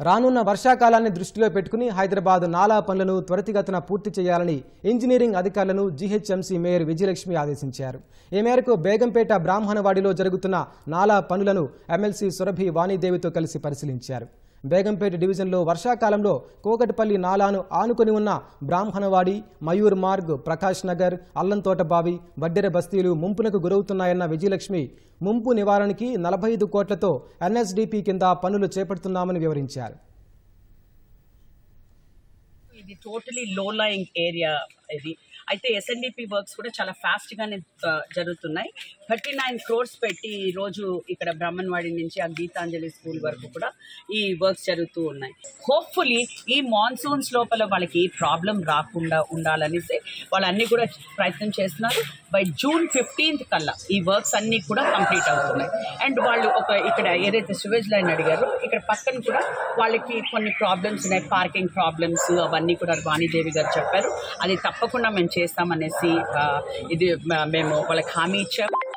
రానున్న వర్షాకాలాన్ని దృష్టిలో పెట్టుకుని హైదరాబాద్ నాలా పనులను త్వరితగతిన పూర్తి చేయాలని ఇంజనీరింగ్ అధికారులను GHMC మేయర్ విజయలక్ష్మి ఆదేశించారు. ఈ మేరకు బేగంపేట బ్రాహ్మణవాడిలో జరుగుతున్న నాలా పనులను ఎమ్మెల్సీ సురభి వాణిదేవితో కలిసి పరిశీలించారు. బేగంపేట డివిజన్లో వర్షాకాలంలో కోకటపల్లి నాలాను ఆనుకొని ఉన్న బ్రాహ్మణవాడి, మయూర్ మార్గ్, ప్రకాష్ నగర్, అల్లంతోట బావి, వడ్డెర బస్తీలు ముంపునకు గురవుతున్నాయన్న విజయలక్ష్మి ముంపు నివారణకి 45 కోట్లతో NSDP కింద పనులు చేపడుతున్నామని వివరించారు. ఇది టోటలీ లో లయింగ్ ఏరియా. ఇది అయితే SNDP వర్క్స్ కూడా చాలా ఫాస్ట్ గానే జరుగుతున్నాయి. 39 crores పెట్టి ఈ రోజు ఇక్కడ బ్రాహ్మణవాడి నుంచి ఆ గీతాంజలి స్కూల్ వరకు కూడా ఈ వర్క్స్ జరుగుతూ ఉన్నాయి. హోప్ఫుల్లీ ఈ మాన్సూన్స్ లోపల వాళ్ళకి ప్రాబ్లం రాకుండా ఉండాలనేసి వాళ్ళన్నీ కూడా ప్రయత్నం చేస్తున్నారు. బై June 15th కల్లా ఈ వర్క్స్ అన్ని కూడా కంప్లీట్ అవుతున్నాయి. అండ్ వాళ్ళు ఇక్కడ ఏదైతే సివేజ్ లైన్ అడిగారో ఇక్కడ పక్కన కూడా వాళ్ళకి కొన్ని ప్రాబ్లమ్స్ ఉన్నాయి, పార్కింగ్ ప్రాబ్లమ్స్ అవన్నీ కూడా వాణిదేవి గారు చెప్పారు. అది తప్పకుండా మేము చేస్తామనేసి ఇది మేము వాళ్ళకి హామీ ఇచ్చాము.